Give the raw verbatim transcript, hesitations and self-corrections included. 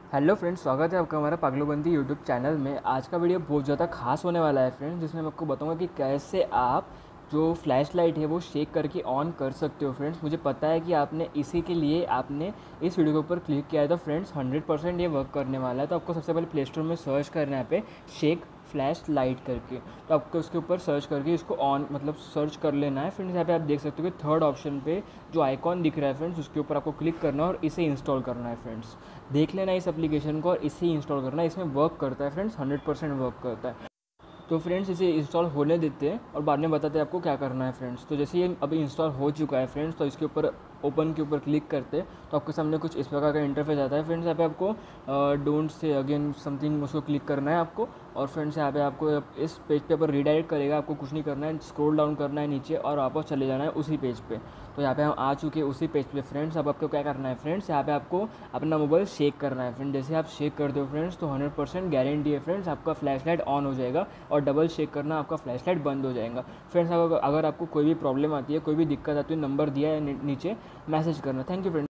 Hello friends, स्वागत है आपका हमारा पागलोबंदी यूट्यूब चैनल में। आज का वीडियो बहुत ज़्यादा खास होने वाला है फ्रेंड्स, जिसमें मैं आपको बताऊंगा कि कैसे आप जो फ्लैश लाइट है वो शेक करके ऑन कर सकते हो। फ्रेंड्स, मुझे पता है कि आपने इसी के लिए आपने इस वीडियो के ऊपर क्लिक किया है, तो फ्रेंड्स हंड्रेड परसेंट ये वर्क करने वाला है। तो आपको सबसे पहले प्ले स्टोर में सर्च करना है पे शेक फ्लैश लाइट करके, तो आपको उसके ऊपर सर्च करके इसको ऑन मतलब सर्च कर लेना है। फ्रेंड्स, यहाँ पे आप देख सकते हो कि थर्ड ऑप्शन पे जो आइकॉन दिख रहा है फ्रेंड्स, उसके ऊपर आपको क्लिक करना है और इसे इंस्टॉल करना है। फ्रेंड्स, देख लेना इस एप्लीकेशन को और इसे इंस्टॉल करना है। इसमें वर्क करता है फ्रेंड्स, हंड्रेड परसेंट वर्क करता है। तो फ्रेंड्स, इसे इंस्टॉल होने देते हैं और बाद में बताते हैं आपको क्या करना है। फ्रेंड्स, तो जैसे ये अभी इंस्टॉल हो चुका है फ्रेंड्स, तो इसके ऊपर ओपन के ऊपर क्लिक करते हैं तो आपके सामने कुछ इस प्रकार का इंटरफेस आता है। फ्रेंड्स, यहाँ पे आपको डोंट से अगेन समथिंग उसको क्लिक करना है आपको। और फ्रेंड्स, यहाँ पे आपको इस पेज पे पर रीडायरेक्ट करेगा, आपको कुछ नहीं करना है, स्क्रॉल डाउन करना है नीचे और वापस चले जाना है उसी पेज पे। तो यहाँ पे हम आ चुके हैं उसी पेज पे फ्रेंड्स। अब आपको क्या करना है फ्रेंड्स, यहाँ पे आपको अपना मोबाइल शेक करना है। फ्रेंड्स, जैसे आप शेक करते हो फ्रेंड्स, तो हंड्रेड परसेंट गारंटी है फ्रेंड्स, आपका फ्लैश लाइट ऑन हो जाएगा और डबल शेक करना आपका फ्लैश लाइट बंद हो जाएगा। फ्रेंड्स, अगर अगर आपको कोई भी प्रॉब्लम आती है, कोई भी दिक्कत आती है, नंबर दिया है नीचे, मैसेज करना। Thank you friends.